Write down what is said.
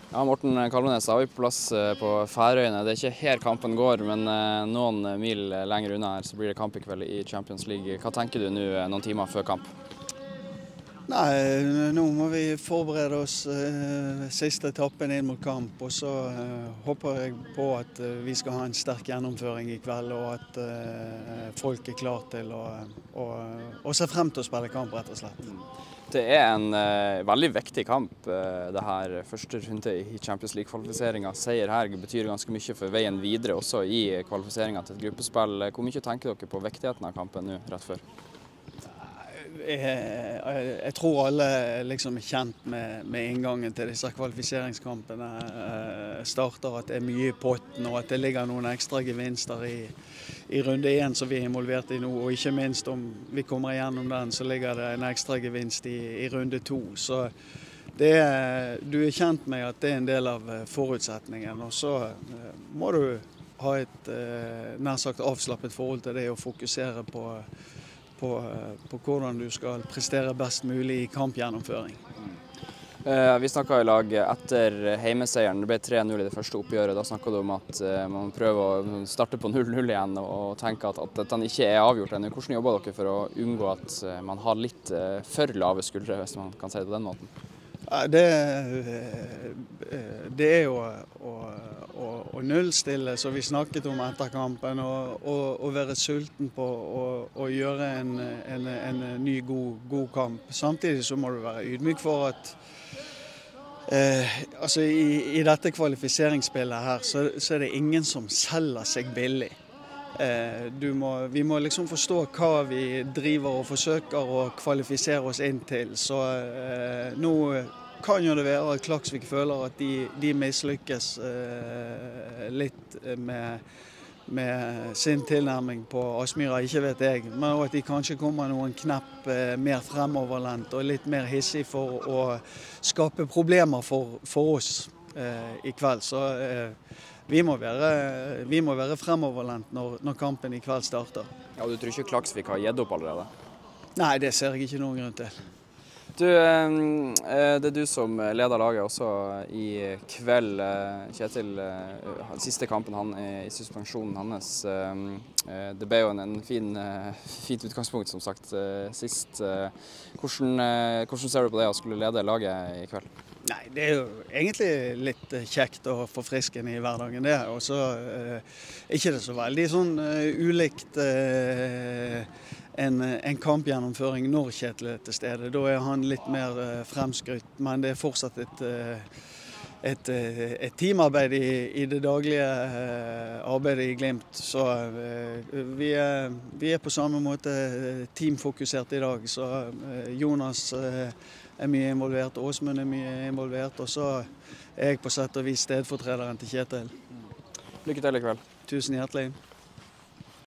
Ja, Morten Kalvenes, da er vi på plass på Færøyene. Det er ikke her kampen går, men noen mil lenger unna her så blir det kamp i kveld i Champions League. Hva tenker du nå noen timer før kamp? Nei, nå må vi forberede oss siste etappen inn mot kamp. Og så håper jeg på at vi skal ha en sterk gjennomføring i kveld, og at folk er klar til å se frem til å spille kamp, rett og slett. Det er en veldig viktig kamp, det her første runde i Champions League-kvalifiseringen. Seier her betyr ganske mye for veien videre, også i kvalifiseringen til et gruppespill. Hvor mye tenker dere på viktigheten av kampen nå, rett før? Jeg tror alle liksom er kjent med inngangen til disse kvalifiseringskampene starter, at det er mye i potten, og at det ligger noen ekstra gevinster i runde 1 som vi er involvert i nå, og ikke minst om vi kommer igjennom den, så ligger det en ekstra gevinst i runde 2. Så du er kjent med at det er en del av forutsetningen, og så må du ha et nær sagt avslappet forhold til det og fokusere på hvordan du skal prestere best mulig i kampgjennomføring. Vi snakket i lag etter heimeseieren. Det ble 3-0 i det første oppgjøret. Da snakket du om at man prøver å starte på 0-0 igjen og tenke at dette ikke er avgjort ennå. Hvordan jobber dere for å unngå at man har litt for lave skuldre, hvis man kan si det på den måten? Det er jo å nullstille, som vi snakket om etter kampen, og være sulten på å gjøre en ny god kamp. Samtidig så må du være ydmyk for at altså i dette kvalifiseringsspillet her så er det ingen som selger seg billig. Vi må liksom forstå hva vi driver og forsøker å kvalifisere oss inn til. Så nå kan jo det være at Klaksvik føler at de mislykkes litt med sin tilnærming på Aspmyra, ikke vet jeg. Men at de kanskje kommer noen knapp mer fremoverlent og litt mer hissig for å skape problemer for oss i kveld. Så vi må være fremoverlent når kampen i kveld starter. Ja, du tror ikke Klaksvik har gitt opp allerede? Nei, det ser jeg ikke noen grunn til. Det er du som leder laget også i kveld. Kjetil, siste kampen han i suspensjonen hans. Det ble jo en fint utgangspunkt, som sagt, sist. Hvordan ser du på det å skulle lede laget i kveld? Nei, det er jo egentlig litt kjekt og forfriskende i hverdagen det. Og så ikke det så veldig sånn ulikt en kampgjennomføring når Kjetil er til stede. Da er han litt mer fremskrytt, men det er fortsatt et teamarbeid i det daglige arbeidet i Glimt. Så vi er på samme måte teamfokusert i dag. Så Jonas er mye involvert, Åsmund er mye involvert, og så er jeg på sett og vis stedfortrederen til Kjetil. Lykke til i kveld. Tusen hjertelig.